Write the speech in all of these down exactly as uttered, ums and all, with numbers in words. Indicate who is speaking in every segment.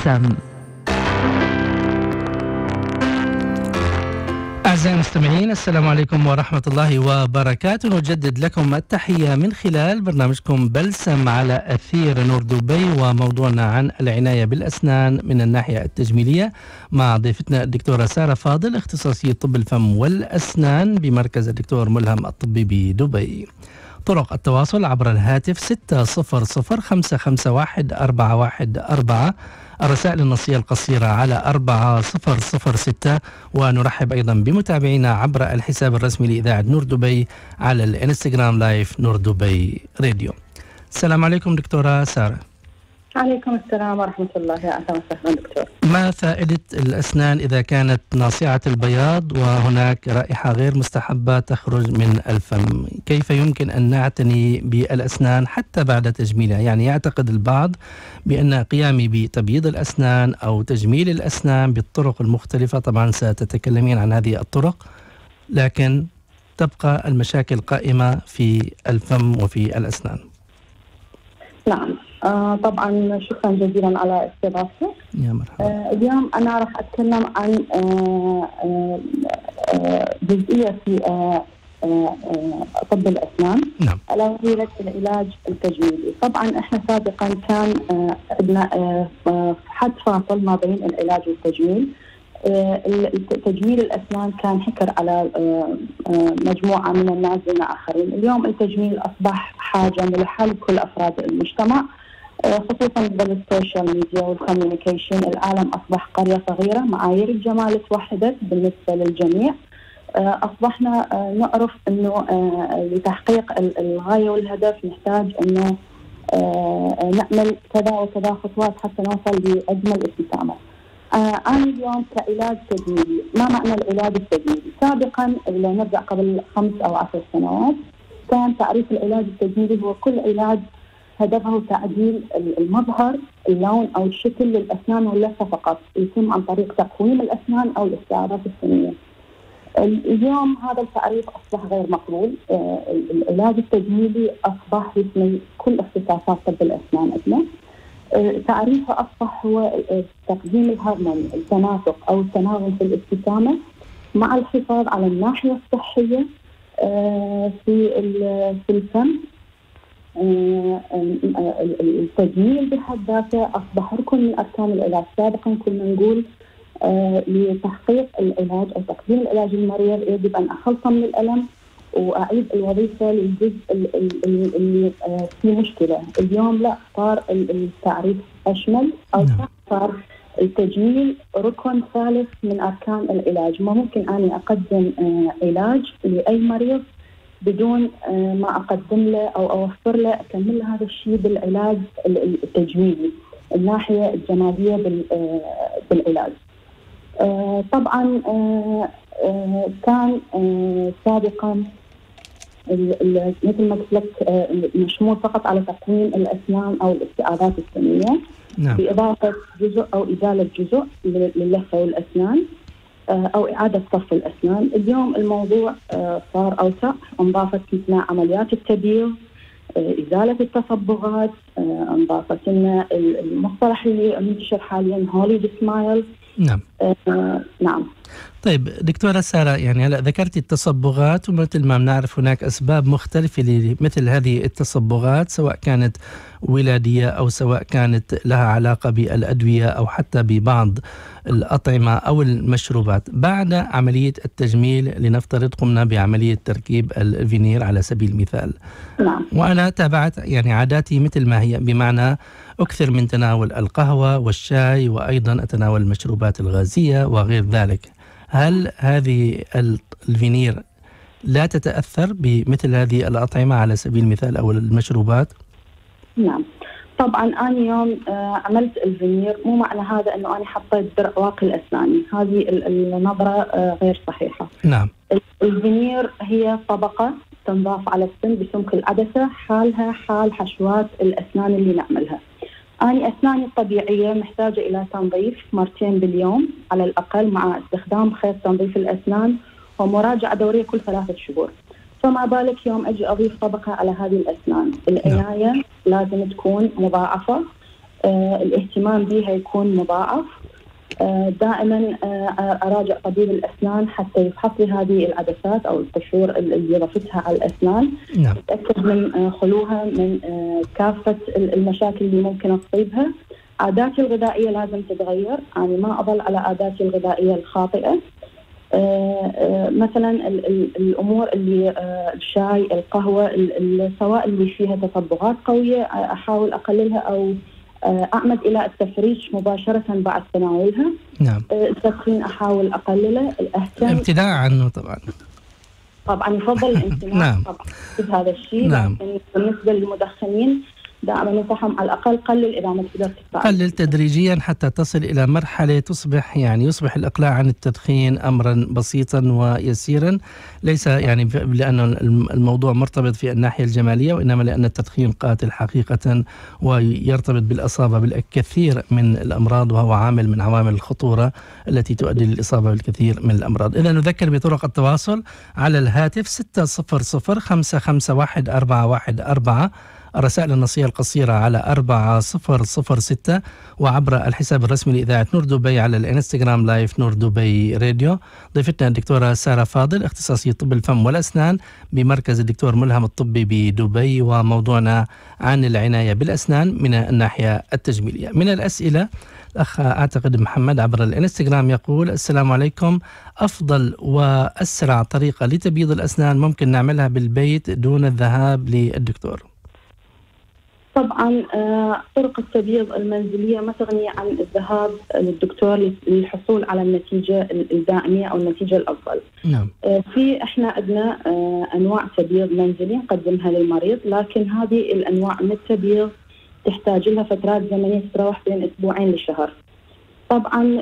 Speaker 1: بلسم. أعزائي المستمعين، السلام عليكم ورحمة الله وبركاته. نجدد لكم التحية من خلال برنامجكم بلسم على أثير نور دبي، وموضوعنا عن العناية بالأسنان من الناحية التجميلية مع ضيفتنا الدكتورة سارة فاضل، اختصاصية طب الفم والأسنان بمركز الدكتور ملهم الطبي بدبي. طرق التواصل عبر الهاتف ستة صفر صفر خمسة خمسة واحد أربعة واحد أربعة، الرسائل النصية القصيرة على أربعة صفر صفر ستة، ونرحب أيضا بمتابعينا عبر الحساب الرسمي لإذاعة نور دبي على الانستغرام لايف نور دبي راديو. السلام عليكم دكتورة سارة.
Speaker 2: عليكم السلام ورحمة الله. أهلا وسهلا دكتور.
Speaker 1: ما فائدة الأسنان إذا كانت ناصعة البياض وهناك رائحة غير مستحبة تخرج من الفم؟ كيف يمكن أن نعتني بالأسنان حتى بعد تجميلها؟ يعني يعتقد البعض بأن قيامي بتبييض الأسنان أو تجميل الأسنان بالطرق المختلفة، طبعا ستتكلمين عن هذه الطرق، لكن تبقى المشاكل قائمة في الفم وفي الأسنان.
Speaker 2: نعم، آه طبعا شكرا جزيلا على استضافتك.
Speaker 1: يا مرحبا.
Speaker 2: آه اليوم أنا راح أتكلم عن آه آه آه جزئية في آه آه طب الأسنان.
Speaker 1: نعم.
Speaker 2: ألا وهي العلاج التجميلي. طبعا إحنا سابقا كان عندنا آه آه حد فاصل ما بين العلاج والتجميل. تجميل الأسنان كان حكر على مجموعة من الناس دون آخرين. اليوم التجميل أصبح حاجة ملحة لكل أفراد المجتمع، خصوصا بالسوشيال ميديا والكوميونيكيشن. العالم أصبح قرية صغيرة، معايير الجمال توحدت بالنسبة للجميع. أصبحنا نعرف أنه لتحقيق الغاية والهدف نحتاج أنه نعمل كذا وكذا خطوات حتى نوصل لأجمل ابتسامة. آه أنا اليوم كعلاج تجميلي. ما معنى العلاج التجميلي؟ سابقا لو نرجع قبل خمس أو عشر سنوات كان تعريف العلاج التجميلي هو كل علاج هدفه تعديل المظهر، اللون أو الشكل للأسنان واللثة فقط، يتم عن طريق تقويم الأسنان أو الاستعارات السنية. اليوم هذا التعريف أصبح غير مقبول. آه العلاج التجميلي أصبح يشمل كل اختصاصات طب الأسنان عندنا. تعريفه أصبح هو تقديم الهرمون، التناسق أو التناغم في الابتسامة مع الحفاظ على الناحية الصحية في في الفم. التجميل بحد ذاته أصبح ركن من أركان العلاج. سابقا كنا نقول لتحقيق العلاج أو تقديم العلاج للمريض يجب أن أخلص من الألم وأعيد الوظيفة للجزء اللي فيه مشكلة. اليوم لا، صار التعريف أشمل، أو صار التجميل ركن ثالث من أركان العلاج. ما ممكن أني أقدم علاج لأي مريض بدون ما أقدم له أو أوفر له أكمل له هذا الشيء بالعلاج التجميلي، الناحية الجمالية بالعلاج. طبعا كان سابقا مثل ما قلت لك مشمول فقط على تقويم الأسنان أو الاستعارات السنية. نعم. بإضافة جزء أو إزالة جزء للثة والأسنان أو إعادة صف الأسنان. اليوم الموضوع صار أوسع، انضافت لنا عمليات التبييض، إزالة التصبغات، انضافت لنا المصطلح اللي منتشر حاليا هوليود سمايل.
Speaker 1: نعم.
Speaker 2: آه نعم.
Speaker 1: طيب دكتورة سارة، يعني هلا ذكرتي التصبغات، ومثل ما بنعرف هناك أسباب مختلفة لمثل هذه التصبغات، سواء كانت ولادية أو سواء كانت لها علاقة بالأدوية أو حتى ببعض الأطعمة أو المشروبات. بعد عملية التجميل لنفترض قمنا بعملية تركيب الفينير على سبيل المثال.
Speaker 2: نعم.
Speaker 1: وأنا تابعت يعني عاداتي مثل ما هي، بمعنى أكثر من تناول القهوة والشاي، وأيضا أتناول المشروبات الغازية وغير ذلك. هل هذه الفينير لا تتأثر بمثل هذه الأطعمة على سبيل المثال أو المشروبات؟
Speaker 2: نعم طبعا. أنا يوم آه عملت الفينير مو معنى هذا أنه أنا حطيت درع واقي الأسنان. هذه النظرة آه غير صحيحة.
Speaker 1: نعم.
Speaker 2: الفينير هي طبقة تنضاف على السن بسمك العدسة، حالها حال حشوات الأسنان اللي نعملها. أنا أسناني الطبيعية محتاجة إلى تنظيف مرتين باليوم على الأقل، مع استخدام خيط تنظيف الأسنان ومراجعة دورية كل ثلاثة شهور. فما بالك يوم أجي أضيف طبقة على هذه الأسنان. العناية لازم تكون مضاعفة. آه الاهتمام بها يكون مضاعف. آه دائما آه أراجع طبيب الأسنان حتى يفحص لي هذه العدسات أو القشور اللي ضفتها على الأسنان.
Speaker 1: نعم.
Speaker 2: أتأكد من آه خلوها من آه كافة المشاكل اللي ممكن تصيبها. عاداتي الغذائية لازم تتغير، يعني ما أضل على عاداتي الغذائية الخاطئة. آه آه مثلا ال ال الأمور اللي آه الشاي، القهوة، السوائل اللي فيها تصبغات قوية أحاول أقللها أو آه أعمد إلى التفريش مباشرة بعد تناولها.
Speaker 1: نعم.
Speaker 2: آه التدخين أحاول أقلله. الأهتم
Speaker 1: الامتناع عنه طبعا.
Speaker 2: طبعا يفضل الامتناع.
Speaker 1: نعم.
Speaker 2: طبعا هذا الشيء.
Speaker 1: نعم.
Speaker 2: لكن بالنسبة للمدخنين دائما ننصحهم على الأقل قلل إذا ما تقدر تقطع.
Speaker 1: قلل تدريجيا حتى تصل إلى مرحلة تصبح يعني يصبح الإقلاع عن التدخين أمرا بسيطا ويسيرا، ليس يعني لأن الموضوع مرتبط في الناحية الجمالية، وإنما لأن التدخين قاتل حقيقة ويرتبط بالإصابة بالكثير من الأمراض، وهو عامل من عوامل الخطورة التي تؤدي للإصابة بالكثير من الأمراض. إذا نذكر بطرق التواصل على الهاتف ستة صفر صفر خمسة خمسة واحد أربعة واحد أربعة، الرسائل النصية القصيرة على أربعة صفر صفر ستة، وعبر الحساب الرسمي لإذاعة نور دبي على الانستغرام لايف نور دبي راديو. ضيفتنا الدكتورة سارة فاضل، اختصاصية طب الفم والأسنان بمركز الدكتور ملهم الطبي بدبي، وموضوعنا عن العناية بالأسنان من الناحية التجميلية. من الأسئلة الأخ أعتقد محمد عبر الانستغرام يقول: السلام عليكم، أفضل وأسرع طريقة لتبييض الأسنان ممكن نعملها بالبيت دون الذهاب للدكتور؟
Speaker 2: طبعا طرق التبييض المنزلية ما تغني عن الذهاب للدكتور للحصول على النتيجة الدائمية أو النتيجة الأفضل.
Speaker 1: نعم.
Speaker 2: في إحنا عندنا أنواع تبييض منزلي نقدمها للمريض، لكن هذه الأنواع من التبييض تحتاج لها فترات زمنية تتراوح بين أسبوعين لشهر. طبعا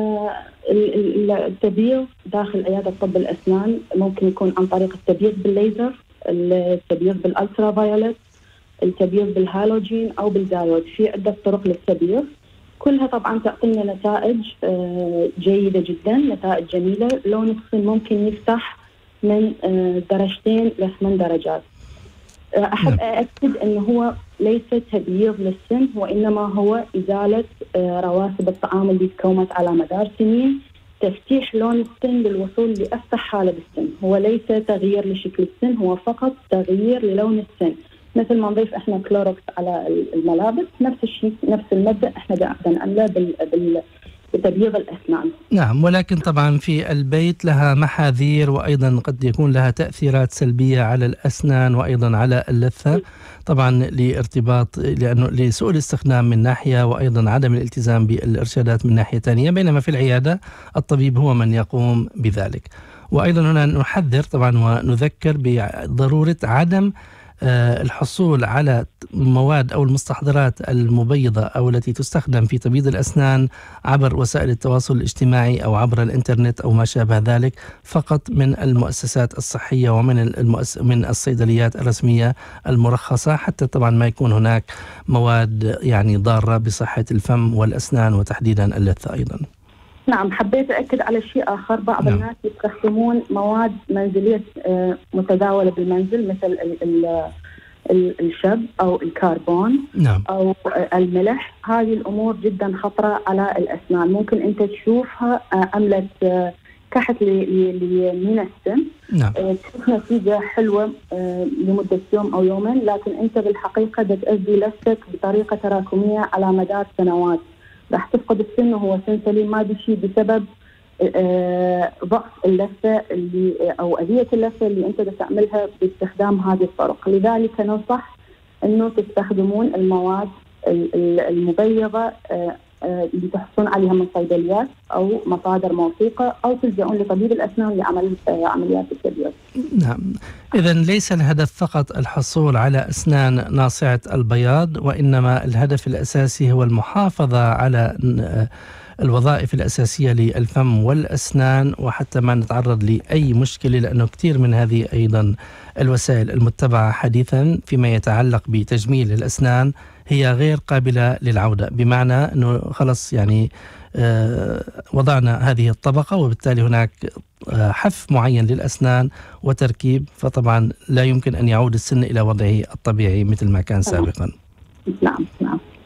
Speaker 2: التبييض داخل عيادة طب الأسنان ممكن يكون عن طريق التبييض بالليزر، التبييض بالألترا فايولت، التبييض بالهالوجين أو بالدايود. في عدة طرق للتبييض، كلها طبعا تعطينا نتائج جيدة جدا، نتائج جميلة. لون السن ممكن يفتح من درجتين لثمان درجات. أحب أأكد أنه هو ليس تبييض للسن، وإنما هو إزالة رواسب الطعام اللي تكونت على مدار سنين، تفتيح لون السن للوصول لأفتح حالة بالسن. هو ليس تغيير لشكل السن، هو فقط تغيير للون السن. مثل ما نضيف احنا كلوروكس على الملابس، نفس الشيء، نفس المبدأ احنا بنعمله بال بتبييض الأسنان.
Speaker 1: نعم، ولكن طبعا في البيت لها محاذير، وأيضا قد يكون لها تأثيرات سلبية على الأسنان وأيضا على اللثة، طبعا لارتباط لأنه لسوء الاستخدام من ناحية، وأيضا عدم الالتزام بالإرشادات من ناحية ثانية، بينما في العيادة الطبيب هو من يقوم بذلك. وأيضا هنا نحذر طبعا ونذكر بضرورة عدم الحصول على مواد أو المستحضرات المبيضة أو التي تستخدم في تبييض الأسنان عبر وسائل التواصل الاجتماعي أو عبر الإنترنت أو ما شابه ذلك، فقط من المؤسسات الصحية ومن المؤس... من الصيدليات الرسمية المرخصة، حتى طبعا ما يكون هناك مواد يعني ضارة بصحة الفم والأسنان وتحديدا اللثة أيضا.
Speaker 2: نعم، حبيت أكد على شيء آخر. بعض نعم. الناس يستخدمون مواد منزلية متداولة بالمنزل، مثل ال ال ال الشب أو الكربون
Speaker 1: نعم.
Speaker 2: أو الملح. هذه الأمور جدا خطرة على الأسنان، ممكن أنت تشوفها عملت كحت من السن،
Speaker 1: نعم.
Speaker 2: تشوف نتيجة حلوة لمدة يوم أو يومين، لكن أنت بالحقيقة بتأذي لثتك بطريقة تراكمية على مدار سنوات. راح تفقد السن وهو سن سليم، ما بشي بسبب آه ضعف اللثة اللي أو أذية اللثة اللي أنت بتعملها باستخدام هذه الطرق. لذلك ننصح أنه تستخدمون المواد المبيضة آه آه اللي تحصلون عليها من صيدليات أو مصادر موثوقة، أو تلجؤون لطبيب الأسنان لعمل آه عمليات التبييض.
Speaker 1: نعم، إذا ليس الهدف فقط الحصول على أسنان ناصعة البياض، وإنما الهدف الأساسي هو المحافظة على الوظائف الأساسية للفم والأسنان، وحتى ما نتعرض لأي مشكلة، لأنه كثير من هذه أيضا الوسائل المتبعة حديثا فيما يتعلق بتجميل الأسنان هي غير قابلة للعودة، بمعنى أنه خلص يعني آه وضعنا هذه الطبقة، وبالتالي هناك آه حف معين للأسنان وتركيب، فطبعا لا يمكن أن يعود السن إلى وضعه الطبيعي مثل ما كان سابقا.
Speaker 2: نعم نعم.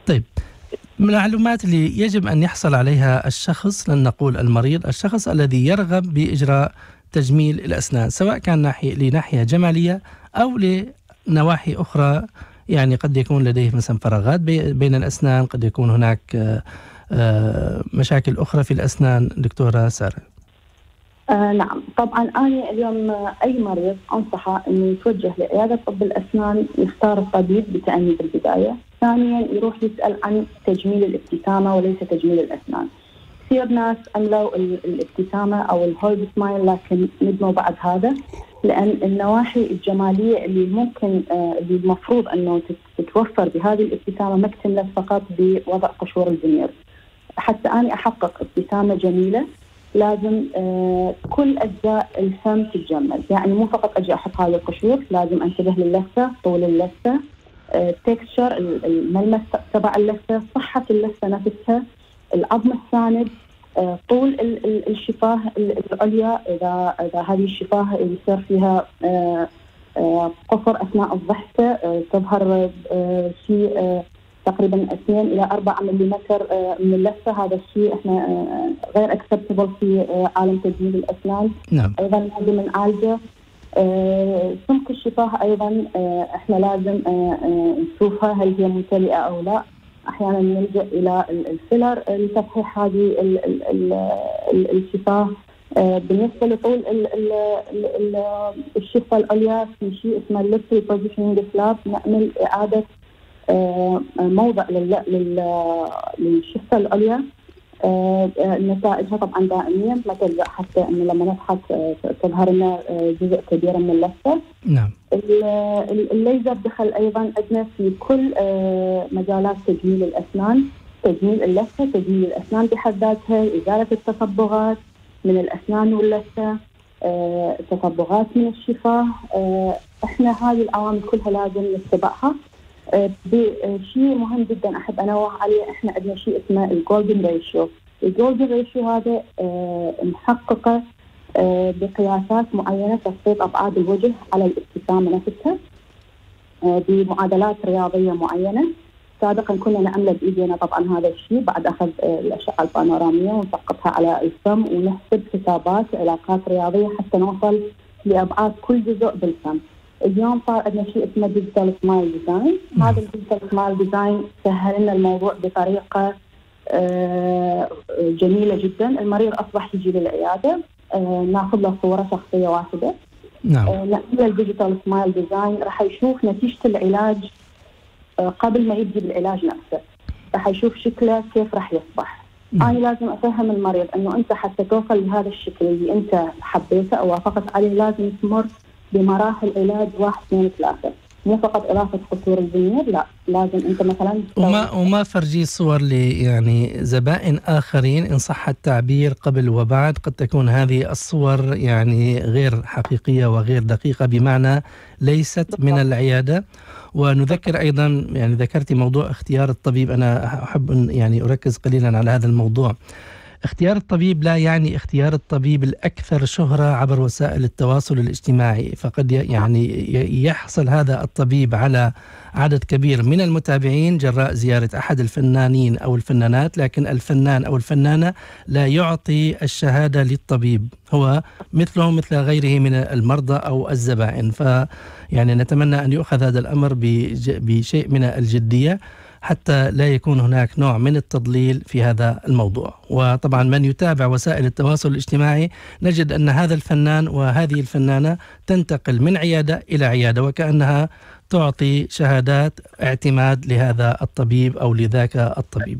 Speaker 1: طيب، من المعلومات اللي يجب أن يحصل عليها الشخص، لن نقول المريض، الشخص الذي يرغب بإجراء تجميل الأسنان، سواء كان ناحية لناحية جمالية أو لنواحي أخرى، يعني قد يكون لديه مثلا فراغات بين الأسنان، قد يكون هناك مشاكل أخرى في الأسنان. دكتورة سارة.
Speaker 2: آه نعم، طبعا أنا اليوم أي مريض أنصحه أنه يتوجه لعيادة طب الأسنان، يختار الطبيب بتأني بالبداية. ثانيا يروح يسأل عن تجميل الابتسامة وليس تجميل الأسنان. كثير ناس عملوا الابتسامة أو الهولد سمايل لكن ندموا بعد هذا، لأن النواحي الجمالية اللي ممكن آه اللي المفروض أنه تتوفر بهذه الابتسامة ما اكتملت فقط بوضع قشور الفينير. حتى أنا أحقق ابتسامة جميلة لازم آه كل أجزاء الفم تتجمل، يعني مو فقط أجي أحط هذه القشور، لازم أنتبه للثة، طول اللثة، التكستشر، آه الملمس تبع اللثة، صحة اللثة نفسها، العظم الساند، آه طول ال ال الشفاه العليا، إذا إذا هذه الشفاه يصير فيها آه آه قصر أثناء الضحكة، آه تظهر آه شيء آه تقريبا اثنين إلى أربعة مليمتر من اللثة، هذا الشيء احنا غير اكسبتبل في عالم تجميل الأسنان.
Speaker 1: نعم.
Speaker 2: أيضا لازم نعالجه. سمك الشفاه أيضا احنا لازم نشوفها هل هي ممتلئة أو لا. أحيانا نلجأ إلى الفيلر لتصحيح هذه الشفاه. بالنسبة لطول الشفة العليا في شيء اسمه الليب ريبوزيشنينج فلاب، نعمل إعادة موضع للشفة العليا. نتائجها طبعا دائميا ما تلجأ حتى انه لما نضحك تظهر لنا جزء كبير من اللثة.
Speaker 1: نعم.
Speaker 2: الليزر دخل ايضا عندنا في كل مجالات تجميل الاسنان، تجميل اللثة، تجميل الاسنان بحد ذاتها، ازالة التصبغات من الاسنان واللثة، تصبغات من الشفاه. احنا هذه العوامل كلها لازم نتبعها. بشيء مهم جدا احب انوه عليه، احنا عندنا شيء اسمه الجولدن ريشيو. الجولدن ريشيو هذا آه محققه آه بقياسات معينه تسقيط ابعاد الوجه على الابتسامه نفسها آه بمعادلات رياضيه معينه. سابقا كنا نعمله بايدينا طبعا هذا الشيء بعد اخذ آه الاشعه البانوراميه ونسقطها على الفم ونحسب حسابات علاقات رياضيه حتى نوصل لابعاد كل جزء بالفم. اليوم صار عندنا شيء اسمه ديجيتال سمايل ديزاين. هذا الديجيتال سمايل ديزاين سهل لنا الموضوع بطريقه آه جميله جدا. المريض اصبح يجي للعياده، آه ناخذ له صوره شخصيه واحده،
Speaker 1: نعم،
Speaker 2: آه نعمل له الديجيتال سمايل ديزاين، راح يشوف نتيجه العلاج آه قبل ما يبدي بالعلاج نفسه، راح يشوف شكله كيف راح يصبح.
Speaker 1: نعم.
Speaker 2: انا لازم افهم المريض انه انت حتى توصل لهذا الشكل اللي انت حبيته او وافقت عليه لازم تمر بمراحل علاج واحد اثنين ثلاثة، مو فقط إضافة قصور الفينير، لا لازم أنت مثلا
Speaker 1: وما وما فرجي صور ل يعني زبائن آخرين إن صح التعبير قبل وبعد، قد تكون هذه الصور يعني غير حقيقية وغير دقيقة، بمعنى ليست من العيادة. ونذكر أيضا، يعني ذكرتي موضوع اختيار الطبيب، أنا أحب يعني أركز قليلا على هذا الموضوع. اختيار الطبيب لا يعني اختيار الطبيب الأكثر شهرة عبر وسائل التواصل الاجتماعي، فقد يعني يحصل هذا الطبيب على عدد كبير من المتابعين جراء زيارة أحد الفنانين أو الفنانات، لكن الفنان أو الفنانة لا يعطي الشهادة للطبيب، هو مثله مثل غيره من المرضى أو الزبائن. فيعني نتمنى أن يؤخذ هذا الأمر بشيء من الجدية حتى لا يكون هناك نوع من التضليل في هذا الموضوع. وطبعا من يتابع وسائل التواصل الاجتماعي نجد أن هذا الفنان وهذه الفنانة تنتقل من عيادة إلى عيادة وكأنها تعطي شهادات اعتماد لهذا الطبيب أو لذاك الطبيب.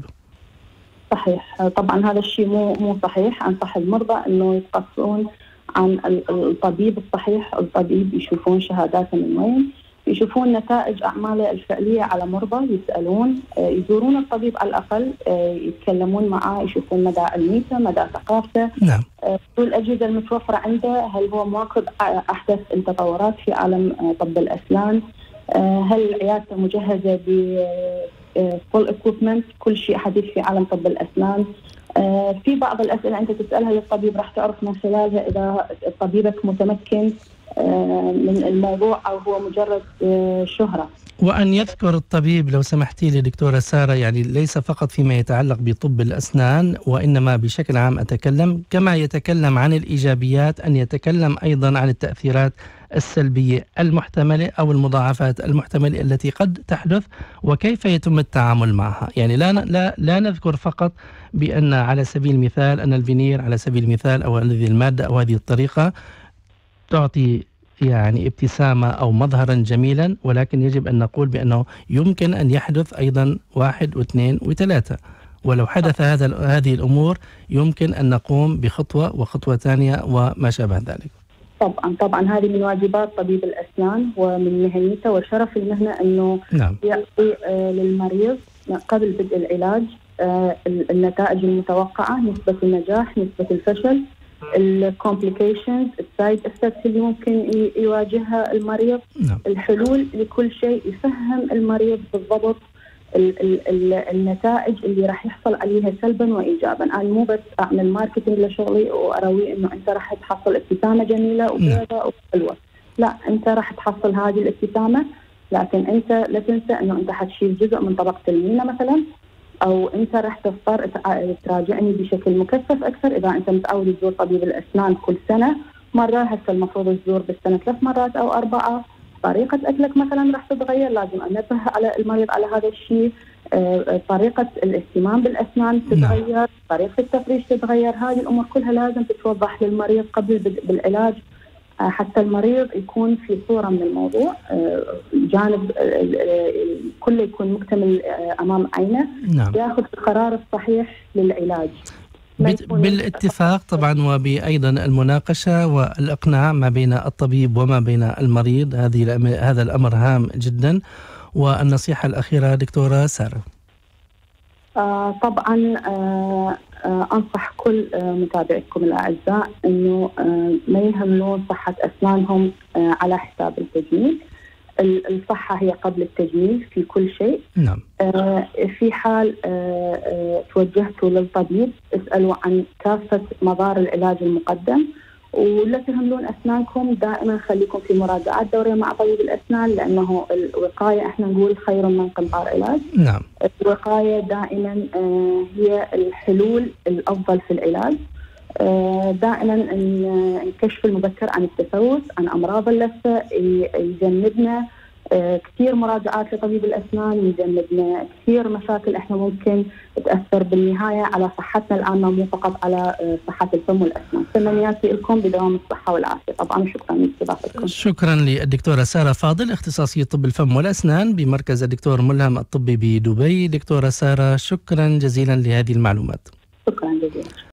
Speaker 2: صحيح، طبعا هذا الشيء مو مو صحيح. أنصح المرضى أنه يتقصون عن الطبيب الصحيح. الطبيب يشوفون شهاداته من وين، يشوفون نتائج أعماله الفعلية على مرضى، يسألون، يزورون الطبيب على الأقل، يتكلمون معاه، يشوفون مدى علميته، مدى ثقافته،
Speaker 1: نعم،
Speaker 2: والأجهزة المتوفرة عنده، هل هو مواكب أحدث التطورات في عالم طب الأسنان، هل عيادته مجهزة ب فول equipment، كل شيء حديث في عالم طب الأسنان. في بعض الأسئلة أنت تسألها للطبيب راح تعرف من خلالها إذا طبيبك متمكن من الموضوع أو هو مجرد شهرة.
Speaker 1: وأن يذكر الطبيب لو سمحتي لي دكتورة سارة، يعني ليس فقط فيما يتعلق بطب الأسنان، وإنما بشكل عام أتكلم كما يتكلم عن الإيجابيات أن يتكلم أيضا عن التأثيرات السلبية المحتملة أو المضاعفات المحتملة التي قد تحدث وكيف يتم التعامل معها. يعني لا لا لا نذكر فقط بأن على سبيل المثال أن الفينير على سبيل المثال أو هذه المادة أو هذه الطريقة تعطي يعني ابتسامة أو مظهرا جميلا، ولكن يجب أن نقول بأنه يمكن أن يحدث أيضا واحد واثنين وثلاثة، ولو حدث هذا هذه الأمور يمكن أن نقوم بخطوة وخطوة ثانية وما شابه ذلك.
Speaker 2: طبعا طبعا هذه من واجبات طبيب الأسنان ومن مهنته وشرف المهنة أنه
Speaker 1: نعم.
Speaker 2: يعطي آه للمريض قبل بدء العلاج آه النتائج المتوقعة، نسبة النجاح، نسبة الفشل، الكومبليكيشنز، السايد افكتس اللي ممكن يواجهها المريض،
Speaker 1: نعم.
Speaker 2: الحلول لكل شيء، يفهم المريض بالضبط ال ال ال النتائج اللي راح يحصل عليها سلبا وايجابا. انا مو بس اعمل ماركتينج لشغلي واروي انه انت راح تحصل ابتسامه جميله وبيضاء وحلوه، لا، انت راح تحصل هذه الابتسامه، لكن انت لا تنسى انه انت حتشيل جزء من طبقه المينا مثلا، او انت راح تضطر تراجعني بشكل مكثف اكثر. اذا انت متعود تزور طبيب الاسنان كل سنه مره، هسه المفروض تزور بالسنه ثلاث مرات او اربعه. طريقه اكلك مثلا راح تتغير، لازم انبه على المريض على هذا الشيء. طريقه الاهتمام بالاسنان تتغير، طريقه التفريش تتغير. هذه الامور كلها لازم تتوضح للمريض قبل بالعلاج حتى المريض يكون في صورة من الموضوع، جانب كله يكون مكتمل أمام عينه.
Speaker 1: نعم.
Speaker 2: يأخذ القرار الصحيح للعلاج
Speaker 1: بالاتفاق طبعا، وبأيضا المناقشة والإقناع ما بين الطبيب وما بين المريض. هذه هذا الأمر هام جدا. والنصيحة الأخيرة دكتورة سارة.
Speaker 2: آه طبعا آه آه أنصح كل آه متابعيكم الأعزاء أنه آه ما يهملون صحة أسنانهم آه على حساب التجميل. الصحة هي قبل التجميل في كل شيء.
Speaker 1: نعم.
Speaker 2: آه في حال آه آه توجهتوا للطبيب اسألوا عن كافة مظاهر العلاج المقدم، ولا تهملون أسنانكم. دائما خليكم في مراجعات دورية مع طبيب الأسنان، لأنه الوقاية احنا نقول خير من قنطار علاج.
Speaker 1: نعم.
Speaker 2: الوقاية دائما آه هي الحلول الأفضل في العلاج. آه دائما الكشف المبكر عن التسوس، عن أمراض اللثة يجنبنا آه كثير مراجعات لطبيب الأسنان، يجنبنا كثير مشاكل احنا ممكن تأثر بالنهاية على صحتنا العامة، مو فقط على آه صحة الفم والأسنان. تمنياتي لكم بدوام الصحة والعافية. طبعا شكرا لاستضافتكم.
Speaker 1: شكرا للدكتورة سارة فاضل، اختصاصية طب الفم والأسنان بمركز الدكتور ملهم الطبي بدبي. دكتورة سارة شكرا جزيلا لهذه المعلومات.
Speaker 2: شكرا جزيلا.